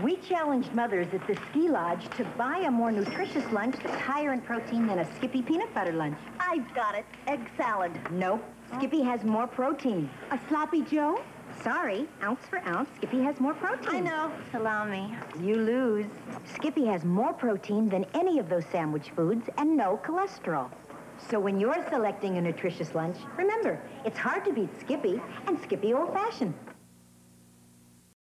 We challenged mothers at the ski lodge to buy a more nutritious lunch that's higher in protein than a Skippy peanut butter lunch. I've got it. Egg salad. Nope. Skippy has more protein. A sloppy Joe? Sorry, ounce for ounce, Skippy has more protein. I know. Salami. You lose. Skippy has more protein than any of those sandwich foods and no cholesterol. So when you're selecting a nutritious lunch, remember, it's hard to beat Skippy and Skippy old-fashioned.